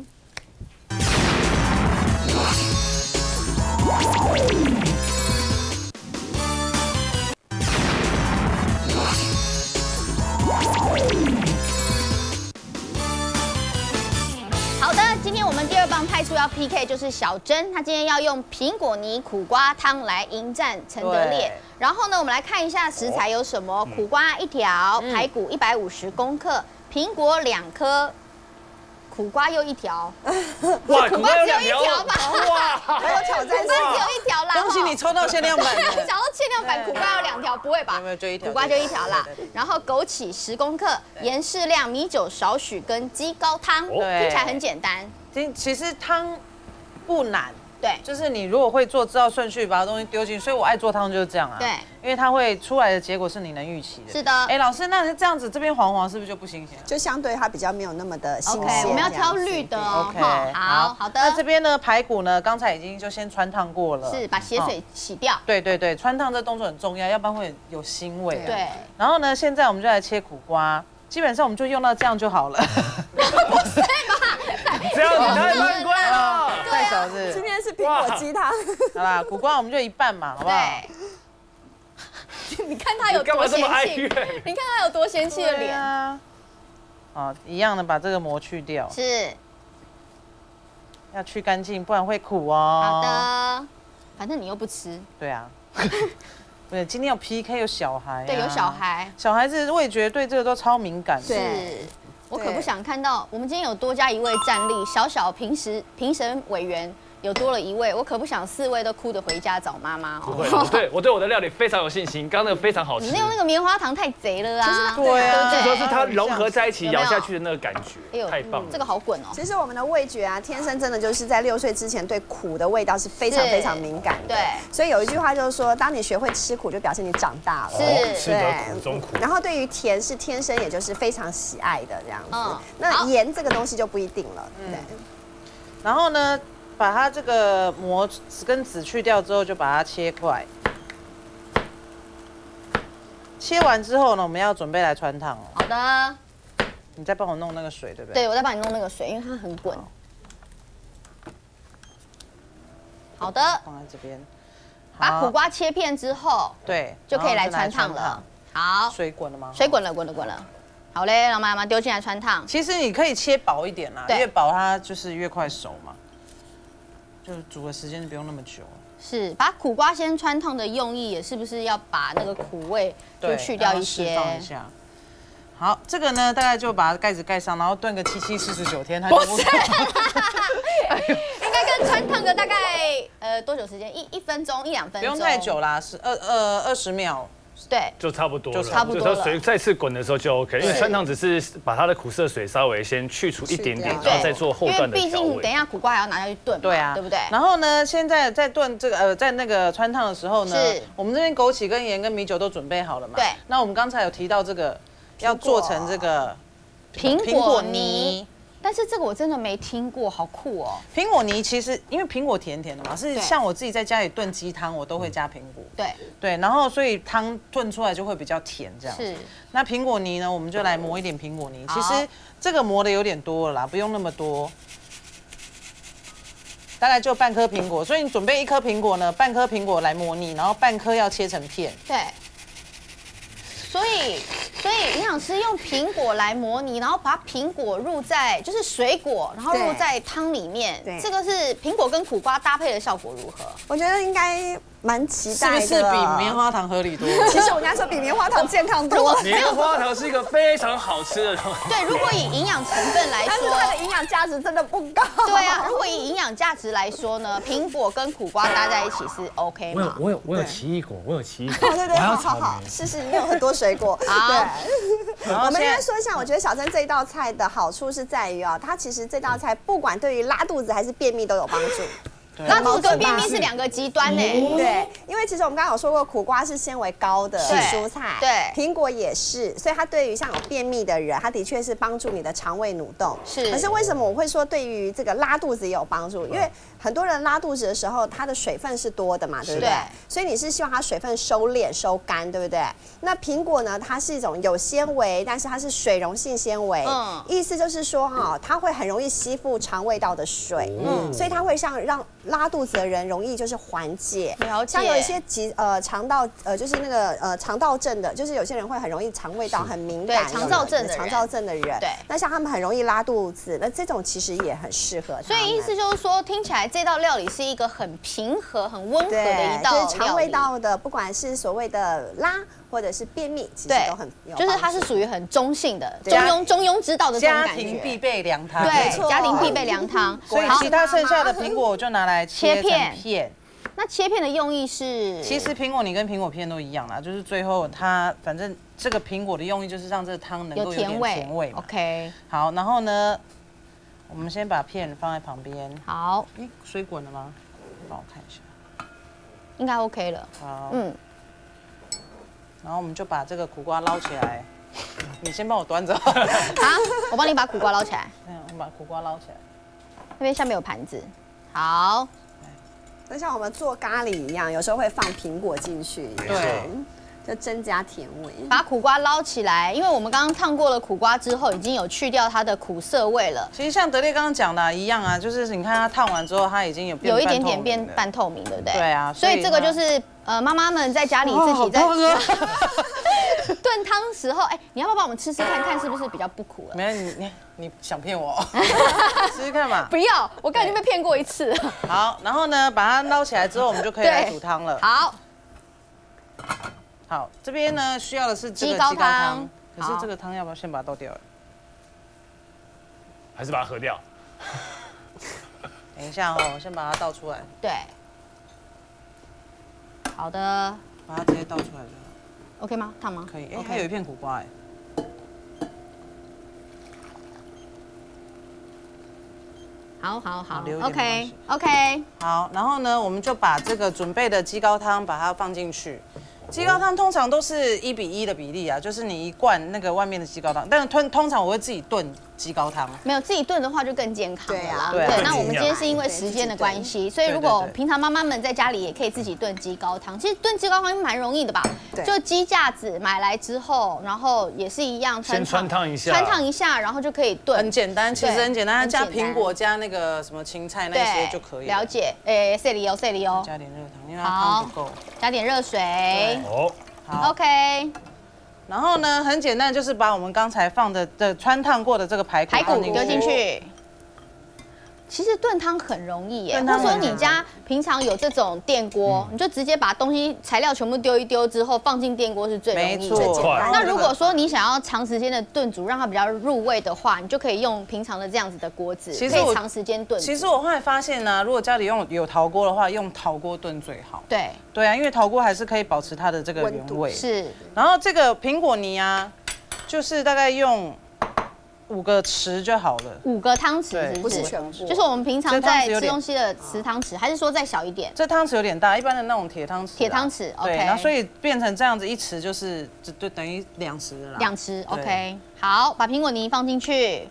S1: 好的，今天我们第二棒派出要 P K 就是小珍，她今天要用苹果泥苦瓜汤来迎战陈德烈。然后呢，我们来看一下食材有什么：苦瓜一条，排骨一百五十公克，苹果两颗。 苦瓜又一条，
S3: 哇，
S1: 苦瓜只有一条吧？
S3: 哇，
S4: 还有挑战，
S1: 苦瓜只有一条啦！
S2: 恭喜你抽到限量版的。
S1: 想到限量版苦瓜有两条，不会吧？
S2: 没有，就一条。
S1: 苦瓜就一条啦。然后枸杞十公克，盐适量，米酒少许，跟鸡高汤，听起来很简单。
S2: 其其实汤不难。
S1: 对，
S2: 就是你如果会做，知道顺序，把东西丢进去。所以我爱做汤就是这样啊。
S1: 对，
S2: 因为它会出来的结果是你能预期的。
S1: 是的。
S2: 哎，老师，那是这样子，这边黄黄是不是就不新鲜？
S4: 就相对它比较没有那么的新鲜。
S1: OK， 我们要挑绿的哦。
S2: OK，
S1: 好好的。
S2: 那这边呢，排骨呢，刚才已经就先穿烫过了。
S1: 是，把血水洗掉。
S2: 对对对，穿烫这动作很重要，要不然会有腥味。
S1: 对。
S2: 然后呢，现在我们就来切苦瓜，基本上我们就用到这样就好了。
S1: 不是吧？
S3: 这样子太犯规了。
S2: 太小是，
S4: 今天是苹果鸡汤。
S2: 好啦，苦瓜我们就一半嘛，好不好？
S1: 对。你看他有多嫌弃，你看他有多嫌弃的脸
S2: 啊！啊，一样的把这个膜去掉，
S1: 是，
S2: 要去干净，不然会苦哦。
S1: 好的，反正你又不吃。
S2: 对啊。对，今天有 P K 有小孩，
S1: 对，有小孩，
S2: 小孩子味觉对这个都超敏感。
S1: 是。 我可不想看到，我们今天有多加一位战力，小小平时评审委员有多了一位，我可不想四位都哭着回家找妈妈。
S3: 不会，我对我对我的料理非常有信心，刚刚那个非常好吃。
S1: 你用那个棉花糖太贼了啊！
S2: 对啊，
S3: 最主要是它融合在一起咬下去的那个感觉，太棒了。
S1: 这个好滚哦。
S4: 其实我们的味觉啊，天生真的就是在六岁之前对苦的味道是非常非常敏感的。
S1: 对，
S4: 所以有一句话就是说，当你学会吃苦，就表示你长大了。
S1: 是，
S3: 吃得苦中苦。
S4: 然后对于甜是天生，也就是非常喜爱的这样子。
S1: 嗯，
S4: 那盐这个东西就不一定了。对。
S2: 然后呢？ 把它这个膜跟籽去掉之后，就把它切块。切完之后呢，我们要准备来穿烫哦。
S1: 好的。
S2: 你再帮我弄那个水，对不
S1: 对？对，我再帮你弄那个水，因为它很滚。好的。
S2: 放在这边。
S1: 把苦瓜切片之后，
S2: 对，
S1: 就可以来穿烫了。好，
S2: 水滚了吗？
S1: 水滚了，滚了，滚了。好嘞，让妈妈丢进来穿烫。
S2: 其实你可以切薄一点啦，越薄它就是越快熟嘛，就煮的时间就不用那么久。是，
S1: 把苦瓜先穿烫的用意也是不是要把那个苦味就去掉一些？
S2: 释放一下。好，这个呢大概就把盖子盖上，然后炖个七七四十九天，它就不。
S1: 应该跟穿烫个大概呃多久时间？一一分钟一两分钟？
S2: 不用太久啦，是二呃二十秒。
S1: 对，
S3: 就差不多了，
S1: 就差不多了。
S3: 就水再次滚的时候就 OK， 因为穿烫只是把它的苦涩水稍微先去除一点点，然后再做后段的调味。因为毕竟
S1: 等一下苦瓜还要拿下去炖，
S2: 对啊，
S1: 对不对？
S2: 然后呢，现在在炖这个呃，在那个穿烫的时候呢，我们这边枸杞跟盐跟米酒都准备好了嘛。
S1: 对。
S2: 那我们刚才有提到这个要做成这个
S1: 苹果泥。但是这个我真的没听过，好酷哦！
S2: 苹果泥其实因为苹果甜甜的嘛，是像我自己在家里炖鸡汤，我都会加苹果。
S1: 对
S2: 对，然后所以汤炖出来就会比较甜这样。
S1: 是。
S2: 那苹果泥呢，我们就来磨一点苹果泥。其实这个磨的有点多了啦，不用那么多，大概就半颗苹果。所以你准备一颗苹果呢，半颗苹果来磨泥，然后半颗要切成片。
S1: 对。所以，所以营养师用苹果来模拟，然后把苹果入在就是水果，然后入在汤里面。对，这个是苹果跟苦瓜搭配的效果如何？
S4: 我觉得应该蛮期待的。
S2: 是不是比棉花糖合理多？
S4: 其实我刚才说比棉花糖健康多。
S3: 棉花糖是一个非常好吃的东西。
S1: 对，如果以营养成分来说，
S4: 但是它的营养价值真的不高。
S1: 对啊，如果以营养价值来说呢，苹果跟苦瓜搭在一起是 OK 吗？
S17: 我有我有我有奇异果，我有奇异果。
S4: 对对，好好好，是是，你有很多水果。对，我们应该说一下，我觉得小珍这一道菜的好处是在于哦，它其实这道菜不管对于拉肚子还是便秘都有帮助。
S1: 拉肚子跟便秘是两个极端呢。
S4: 对，因为其实我们刚刚有说过，苦瓜是纤维高的蔬菜，对，苹果也是，所以它对于像有便秘的人，它的确是帮助你的肠胃蠕动。是，可是为什么我会说对于这个拉肚子也有帮助？因为很多人拉肚子的时候，它的水分是多的嘛，对不对？所以你是希望它水分收敛、收干，对不对？那苹果呢，它是一种有纤维，但是它是水溶性纤维，嗯，意思就是说哈，它会很容易吸附肠胃道的水，嗯，所以它会像让拉肚子的人容易就是缓解。了解。像有一些急呃肠道呃就是那个呃肠道症的，就是有些人会很容易肠胃道很敏感，
S1: 对肠燥症的
S4: 肠燥症的人，对，那像他们很容易拉肚子，那这种其实也很适合。
S1: 所以意思就是说，听起来这道料理是一个很平和、很温和的一道料理，
S4: 就是肠胃道的，不管是所谓的拉或者是便秘，其实都很有，
S1: 就是它是属于很中性的、中庸中庸之道的这种感觉。
S2: 家庭必备凉汤，
S1: 对，家庭必备凉汤。
S2: 所以其他剩下的苹果我就拿来切片片。
S1: 那切片的用意是？
S2: 其实苹果泥跟苹果片都一样啦，就是最后它反正这个苹果的用意就是让这个汤能够有点甜味。甜味
S1: OK。
S2: 好，然后呢，我们先把片放在旁边。
S1: 好。
S2: 哎，水滚了吗？帮我看一下。
S1: 应该 OK 了。
S2: 好。嗯。然后我们就把这个苦瓜捞起来。你先帮我端着。好，
S1: 我帮你把苦瓜捞起来。
S2: 嗯，我把苦瓜捞起来。
S1: 那边下面有盘子。好。
S4: 就像我们做咖喱一样，有时候会放苹果进去，对，就增加甜味。
S1: 把苦瓜捞起来，因为我们刚刚烫过了苦瓜之后，已经有去掉它的苦涩味了。
S2: 其实像德烈刚刚讲的一样啊，就是你看它烫完之后，它已经有变
S1: 有一点点变半透明，对不对？
S2: 对啊，
S1: 所以这个就是呃妈妈们在家里自己在炖汤时候，哎，你要不要帮我们吃吃看看是不是比较不苦了？
S2: 没有，你你你想骗我？试试看嘛。
S1: 不要，我刚才就被骗过一次。
S2: 好，然后呢，把它捞起来之后，我们就可以来煮汤了。
S1: 好。
S2: 好，这边呢需要的是这个鸡高汤，可是这个汤要不要先把它倒掉？
S3: 还是把它喝掉？
S2: 等一下哦，我先把它倒出来。
S1: 对。好的。
S2: 把它直接倒出来就好。
S1: OK 吗？烫吗？
S2: 可以。哎，还有一片苦瓜哎。
S1: 好好好 ，OK OK。
S2: 好，然后呢，我们就把这个准备的鸡高汤把它放进去。鸡高汤通常都是一比一的比例啊，就是你一罐那个外面的鸡高汤，但是通通常我会自己炖鸡高汤。
S1: 没有自己炖的话就更健康了啦。
S2: 对啊，
S1: 对。那我们今天是因为时间的关系，所以如果平常妈妈们在家里也可以自己炖鸡高汤。其实炖鸡高汤蛮容易的吧？就鸡架子买来之后，然后也是一样
S3: 先穿烫一下，
S1: 穿烫一下，然后就可以炖。
S2: 很简单，其实很简单，加苹果加那个什么青菜那些就可以。
S1: 了解。诶，塞里哦，塞里哦。
S2: 加点热汤，因为它汤不够。
S1: 加点热水。
S3: 哦。
S2: 好
S1: ，OK。
S2: 然后呢，很简单，就是把我们刚才放的的穿烫过的这个排骨
S1: 排骨丢进去。其实炖汤很容易耶，或者说你家平常有这种电锅，你就直接把东西材料全部丢一丢之后放进电锅是最容易、最简单。那如果说你想要长时间的炖煮，让它比较入味的话，你就可以用平常的这样子的锅子，可以长时间炖。
S2: 其实我后来发现呢，如果家里用有陶锅的话，用陶锅炖最好。
S1: 对
S2: 对啊，因为陶锅还是可以保持它的这个原味。
S1: 是。
S2: 然后这个苹果泥啊，就是大概用五个匙就好了，
S1: 五个汤匙不是全部，就是我们平常在吃东西的瓷汤匙，还是说再小一点？
S2: 这汤匙有点大，一般的那种铁汤匙。
S1: 铁汤匙 ，OK。
S2: 然后所以变成这样子一匙就是就就等于两匙了啦。
S1: 两匙 ，OK。好，把苹果泥放进去。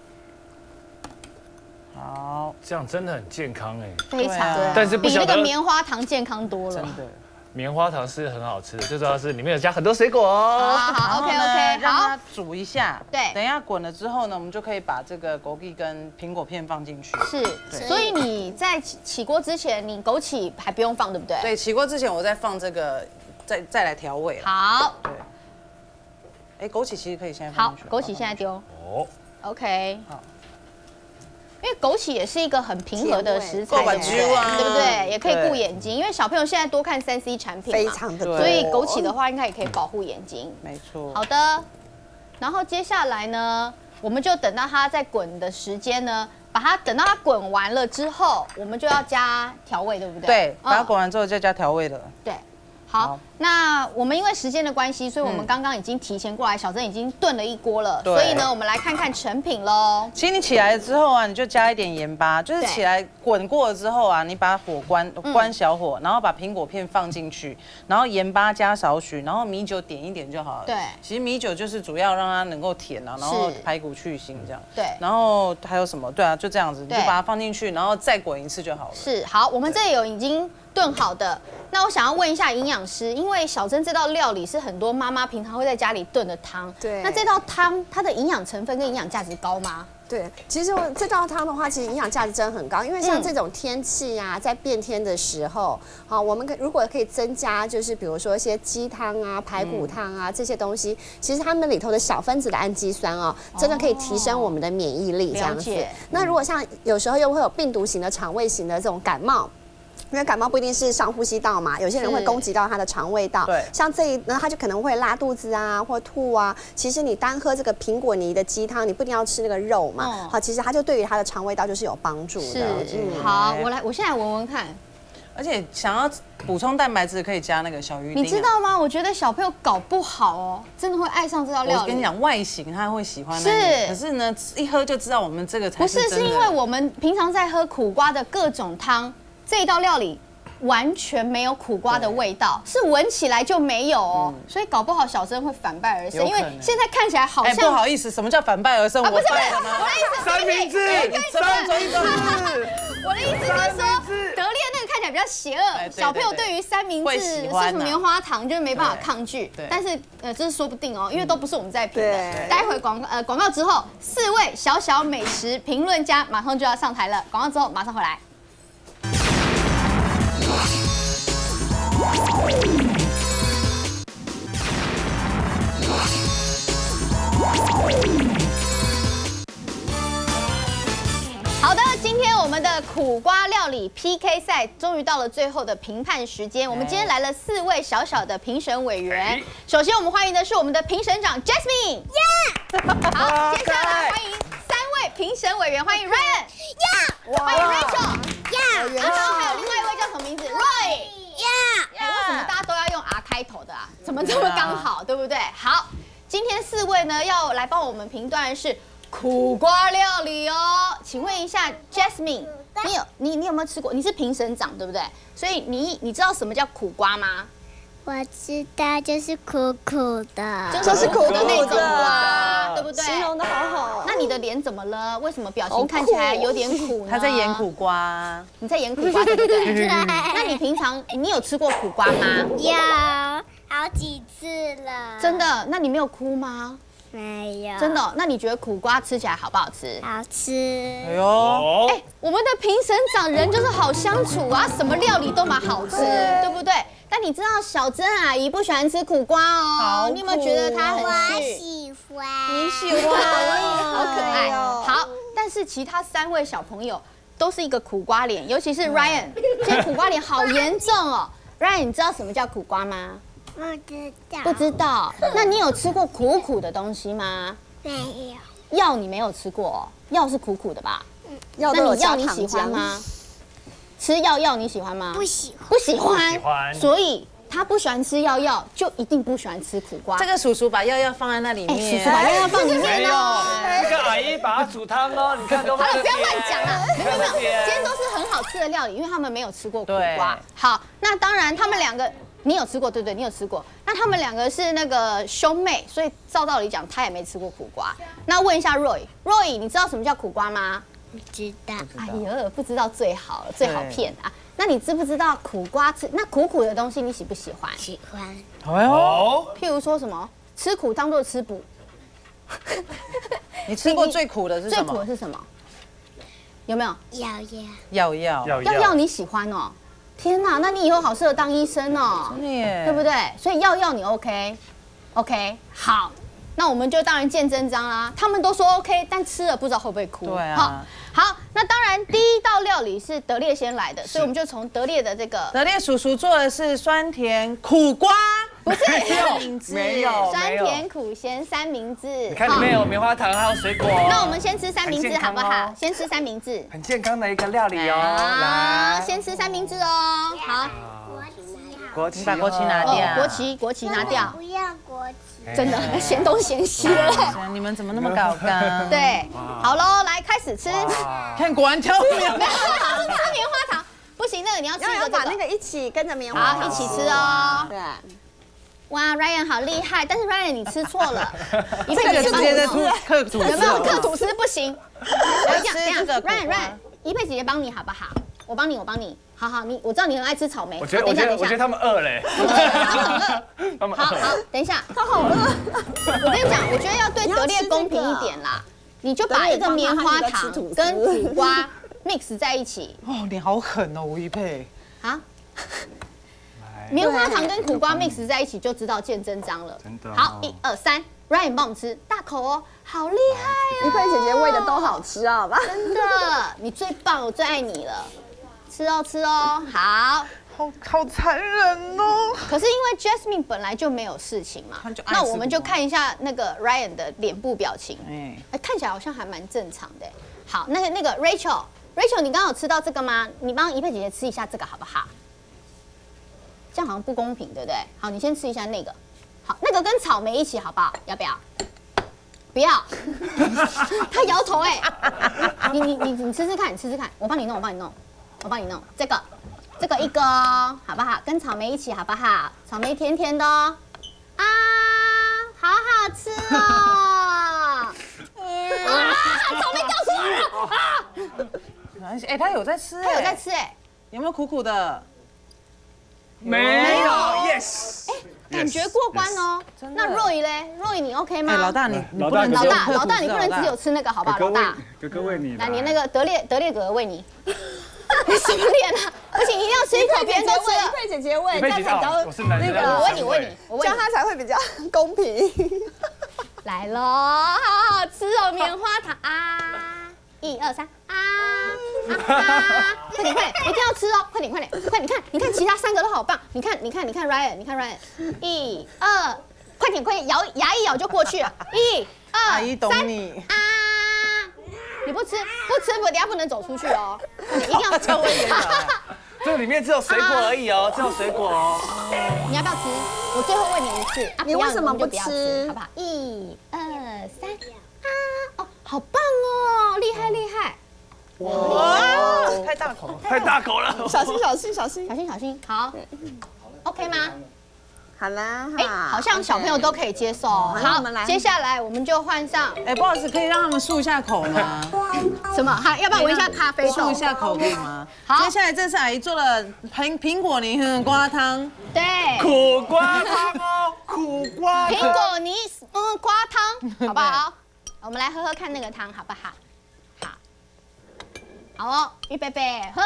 S2: 好，
S3: 这样真的很健康哎，
S1: 非常，
S3: 但是
S1: 比那个棉花糖健康多了。
S2: 真的。
S3: 棉花糖是很好吃的，最主要是里面有加很多水果
S1: 哦。好好 ，OK OK，
S2: 让它煮一下。
S1: 对，
S2: 等一下滚了之后呢，我们就可以把这个枸杞跟苹果片放进去。
S1: 是，所以你在起起锅之前，你枸杞还不用放，对不对？
S2: 对，起锅之前我再放这个，再再来调味。
S1: 好。
S2: 对。哎，枸杞其实可以现在放进去。
S1: 好，枸杞现在丢。
S3: 哦。
S1: OK。好。因为枸杞也是一个很平和的食材，
S2: 对
S1: 不对？也可以顾眼睛，因为小朋友现在多看三 C 产品嘛，
S4: 非常的多，
S1: 所以枸杞的话应该也可以保护眼睛。
S2: 没错。
S1: 好的，然后接下来呢，我们就等到它在滚的时间呢，把它等到它滚完了之后，我们就要加调味，对不对？
S2: 对，把它滚完之后再加调味了。
S1: 对。好，那我们因为时间的关系，所以我们刚刚已经提前过来，小珍已经炖了一锅了，所以呢，我们来看看成品喽。
S2: 其实你起来之后啊，你就加一点盐巴，就是起来滚过了之后啊，你把火关关小火，然后把苹果片放进去，然后盐巴加少许，然后米酒点一点就好了。
S1: 对，
S2: 其实米酒就是主要让它能够甜啊，然后排骨去腥这样。
S1: 对，
S2: 然后还有什么？对啊，就这样子，你就把它放进去，然后再滚一次就好了。
S1: 是，好，我们这里有已经炖好的。那我想要问一下营养师，因为小珍这道料理是很多妈妈平常会在家里炖的汤，
S4: 对，
S1: 那这道汤它的营养成分跟营养价值高吗？
S4: 对，其实我这道汤的话，其实营养价值真的很高，因为像这种天气啊，在变天的时候，好，我们可如果可以增加，就是比如说一些鸡汤啊、排骨汤啊这些东西，其实它们里头的小分子的氨基酸哦，真的可以提升我们的免疫力这样子。那如果像有时候又会有病毒型的、肠胃型的这种感冒。因为感冒不一定是上呼吸道嘛，有些人会攻击到他的肠胃道。对，像这一呢，他就可能会拉肚子啊，或吐啊。其实你单喝这个苹果泥的鸡汤，你不一定要吃那个肉嘛。嗯、好，其实它就对于他的肠胃道就是有帮助的。
S1: 是，嗯、好，我来，我现在闻闻看。
S2: 而且想要补充蛋白质，可以加那个小鱼丁、啊。
S1: 你知道吗？我觉得小朋友搞不好哦，真的会爱上这道料理。
S2: 我跟你讲，外形他会喜欢、那個。是，可是呢，一喝就知道我们这个才是真的。
S1: 不是，是因为我们平常在喝苦瓜的各种汤，这一道料理。完全没有苦瓜的味道，是闻起来就没有哦，嗯、所以搞不好小珍会反败而胜，因为现在看起来好像、
S2: 欸、不好意思，什么叫反败而胜？
S1: 啊、不是不是，
S2: 我
S1: 的意思
S3: 三明治，
S1: 三明治，我的意思就是说，得烈那个看起来比较邪恶，欸、小朋友对于三明治是什么棉花糖就是没办法抗拒，但是呃这是说不定哦，因为都不是我们在评的。待会广呃广告之后，四位小小美食评论家马上就要上台了，广告之后马上回来。好的，今天我们的苦瓜料理 P K 赛终于到了最后的评判时间。我们今天来了四位小小的评审委员。首先，我们欢迎的是我们的评审长 Jasmine。Yeah! 好，接下来欢迎三位评审委员，欢迎 Ryan。Yeah! 欢迎 Rachel。Yeah! 然后还有另外一位叫什么名字 ？Roy。Yeah! 哎，为什么大家都要用 R 开头的啊？怎么这么刚好，对不对？好，今天四位呢要来帮我们评断的是。苦瓜料理哦，请问一下 Jasmine， 你有你你有没有吃过？你是评审长对不对？所以你你知道什么叫苦瓜吗？
S18: 我知道，就是苦苦的，
S1: 就是苦的那种瓜，对不对？
S4: 形容的好好。
S1: 那你的脸怎么了？为什么表情看起来有点苦呢？
S2: 他在演苦瓜，
S1: 你在演苦瓜，对不对？那你平常你有吃过苦瓜吗？
S18: 有，好几次了。
S1: 真的？那你没有哭吗？
S18: 没有。
S1: 真的？那你觉得苦瓜吃起来好不好吃？
S18: 好吃。
S2: 哎呦，
S1: 哎，我们的评审长人就是好相处啊，什么料理都蛮好吃，对不对？但你知道小珍阿姨不喜欢吃苦瓜哦，你有没有觉得她很
S18: 我
S1: 逊？
S18: 喜欢。
S1: 你喜欢，好可爱哦。好，但是其他三位小朋友都是一个苦瓜脸，尤其是 Ryan， 现在苦瓜脸好严重哦。Ryan， 你知道什么叫苦瓜吗？
S18: 不知道。
S1: 不知道。那你有吃过苦苦的东西吗？
S18: 没有。
S1: 药你没有吃过哦，药是苦苦的吧？
S4: 嗯，
S1: 那你药你喜欢吗？吃药药你喜欢吗？
S18: 不喜欢。
S1: 不喜欢。
S3: 喜欢。
S1: 所以他不喜欢吃药药，就一定不喜欢吃苦瓜。
S2: 这个叔叔把药药放在那里面，
S1: 叔叔把药药放里面
S17: 没
S1: 哦。
S17: 有，这个阿姨把它煮汤哦，你看都。
S1: 好了，不要乱讲了，没有没有，今天都是很好吃的料理，因为他们没有吃过苦瓜。好，那当然他们两个你有吃过，对对，你有吃过。那他们两个是那个兄妹，所以照道理讲他也没吃过苦瓜。那问一下 Roy，Roy， 你知道什么叫苦瓜吗？
S18: 不知道。
S1: 哎呀，不知道最好了，最好骗啊。那你知不知道苦瓜吃那苦苦的东西你喜不喜欢？
S18: 喜欢。
S2: 哎呦，
S1: 譬如说什么吃苦当做吃补。
S2: 你吃过最苦的是什么？
S1: 最苦的是什么？有没有？
S18: 药
S2: 药药
S1: 药药你喜欢哦？天哪，那你以后好适合当医生哦，
S2: 真的耶，
S1: 对不对？所以药药你 OK OK 好。那我们就当然见真章啦。他们都说 OK， 但吃了不知道会不会哭。
S2: 对啊。
S1: 好，那当然第一道料理是德烈先来的，所以我们就从德烈的这个。
S2: 德烈叔叔做的是酸甜苦瓜，
S1: 不是
S17: 三明治，没有
S1: 酸甜苦咸三明治。
S17: 你看里面有棉花糖，还有水果。
S1: 那我们先吃三明治好不好？先吃三明治，
S17: 很健康的一个料理哦。
S1: 来，先吃三明治哦。好。
S17: 国旗，
S2: 你把国旗拿掉。
S1: 国旗，国旗拿掉。
S18: 不要国旗。
S1: 真的嫌东嫌西了。
S2: 你们怎么那么搞刚？
S1: 对，好喽，来开始吃。
S2: 看果然挑
S1: 棉花糖，吃棉花糖不行，那个你要吃一个
S4: 把那个一起跟着棉花糖
S1: 一起吃哦。
S4: 对。
S1: 哇 ，Ryan 好厉害，但是 Ryan 你吃错了，
S2: 一辈子直接在吐刻吐司，
S1: 有没有刻吐司不行？
S2: 来吃这个
S1: Ryan Ryan， 一佩姐姐帮你好不好？我帮你，我帮你。好好，你我知道你很爱吃草莓。
S3: 我觉得，我觉得，我觉得他们饿嘞。
S1: 他们饿。好好，等一下，他好饿。我跟你讲，我觉得要对德烈公平一点啦，你就把一个棉花糖跟苦瓜 mix 在一起。
S2: 哦，你好狠哦，吴一佩。
S1: 啊？棉花糖跟苦瓜 mix 在一起就知道见真章了。
S3: 真的。
S1: 好，一二三 ，Ryan 帮我们吃大口哦，好厉害哦！
S4: 一佩姐姐喂的都好吃啊，好吧？
S1: 真的，你最棒，我最爱你了。吃哦吃哦，好，
S2: 好好残忍哦。
S1: 可是因为 Jasmine 本来就没有事情嘛，那我们就看一下那个 Ryan 的脸部表情，哎，看起来好像还蛮正常的。好，那那个 Rachel，Rachel， 你刚刚有吃到这个吗？你帮一佩姐姐吃一下这个好不好？这样好像不公平，对不对？好，你先吃一下那个，好，那个跟草莓一起好不好？要不要？不要，他摇头哎，你你你你吃吃看，你吃吃看，我帮你弄，我帮你弄。我帮你弄这个，这个一个哦，好不好？跟草莓一起好不好？草莓甜甜的哦，啊，好好吃哦！啊，草莓掉出来了啊！
S2: 哎，他有在吃，
S1: 他有在吃哎，
S2: 有没有苦苦的？
S3: 没有 ，yes。
S1: 感觉过关哦。那 Roy 嘞 ，Roy 你 OK 吗？
S2: 老大你
S3: 老大
S1: 老大老大你不能只有吃那个好不好？老大，
S3: 哥哥喂你。
S1: 来，你那个德烈德烈哥哥喂你。你什么脸啊？不行，一定要吃一口，别人都吃了。
S4: 一佩姐姐喂，
S3: 这样才比较
S4: 那
S1: 个。我问你，我问你，我问
S4: 这样他才会比较公平。
S1: 来喽，好好吃哦，棉花糖啊！一二三啊啊！快点快点，一定要吃哦！快点快点快！你看你看，其他三个都好棒。你看你看你看 Ryan， 你看 Ryan， 一二，快点快点，咬牙一咬就过去了。一二
S2: 阿姨懂你
S1: 啊！你不吃不吃，我等下不能走出去哦。一定要吃。
S17: 这里面只有水果而已哦，只有水果哦。
S1: 你要不要吃？我最后喂你一次啊！
S4: 你为什么不吃？
S1: 好不好？一二三啊！哦，好棒哦，厉害厉害！
S2: 哇，太大口了，
S3: 太大口了！
S4: 小心小心小心
S1: 小心小心，好 ，OK 吗
S4: 好啦，
S1: 哎，好像小朋友都可以接受。好，我们来，接下来我们就换上。
S2: 哎，不好意思，可以让他们漱一下口吗？
S1: 什么？还要不要闻一下咖啡豆？
S2: 漱一下口可以吗？好，接下来这是阿姨做的苹苹果泥瓜汤。
S1: 对，
S3: 苦瓜汤哦，苦瓜。
S1: 苹果泥嗯瓜汤，好不好？我们来喝喝看那个汤，好不好？好，好哦，预备备，喝。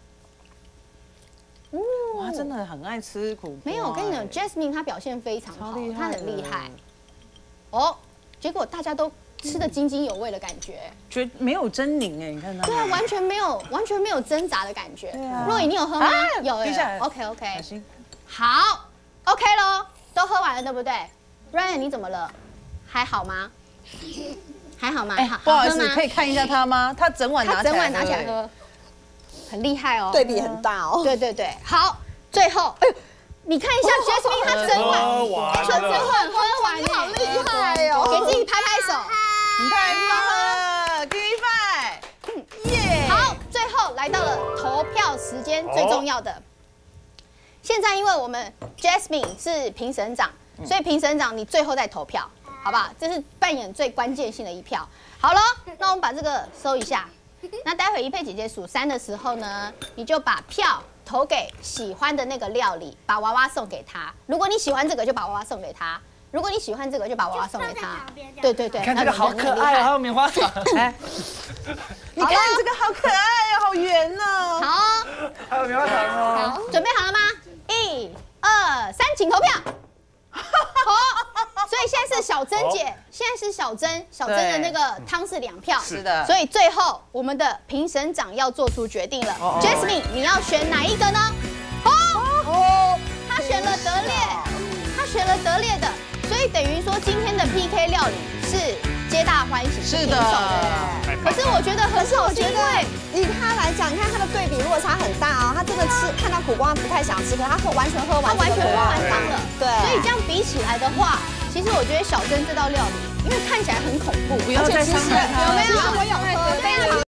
S2: 哇，真的很爱吃苦瓜。
S1: 没有，我跟你讲 ，Jasmine 她表现非常好，她很厉害。哦，结果大家都吃得津津有味的感觉，
S2: 觉没有狰狞哎，你看到？
S1: 对啊，完全没有，完全没有挣扎的感觉。对啊。若隐，你有喝吗？有有。OK OK。好 ，OK 咯，都喝完了，对不对 ？Ryan， 你怎么了？还好吗？还好吗？
S2: 哎，不好意思，可以看一下他吗？他整碗拿起来，
S1: 整碗拿起来喝。很厉害哦，
S4: 对比很大哦。
S1: 对对对，好，最后，哎呦，你看一下 Jasmine 她整碗，她整碗喝完，你好厉害哦，给自己拍拍手，
S2: 你太棒了 ，Give me five， 耶！
S1: 好，最后来到了投票时间，最重要的。现在因为我们 Jasmine 是评审长，所以评审长你最后再投票，好不好？这是扮演最关键性的一票。好了，那我们把这个收一下。那待会一佩姐姐数三的时候呢，你就把票投给喜欢的那个料理，把娃娃送给他。如果你喜欢这个，就把娃娃送给他；如果你喜欢这个，就把娃娃送给他。对对对，
S17: 看这个好可爱哦，还有棉花糖。哎，
S2: 你看这个好可爱哦，好圆哦。
S1: 好，
S17: 还有棉花糖哦。
S1: 好，准备好了吗？一、二、三，请投票。好，所以现在是小珍姐，现在是小珍，小珍的那个汤是两票，
S2: 是的。
S1: 所以最后我们的评审长要做出决定了 ，Jasmine， 你要选哪一个呢？哦哦，他选了得烈，他选了得烈的，所以等于说今天的 P K 料理是皆大欢喜，
S2: 是的。
S1: 可是我觉得，可是我觉得
S4: 以他来讲，你看他的对比落差很大哦，他真的吃看到苦瓜不太想吃，可是他喝完全喝完，
S1: 他完全喝完汤了，
S4: 对。
S1: 所以这样比起来的话，其实我觉得小珍这道料理，因为看起来很恐怖，
S2: 不要再伤害他。
S1: 有没有？
S4: 我有喝，非常。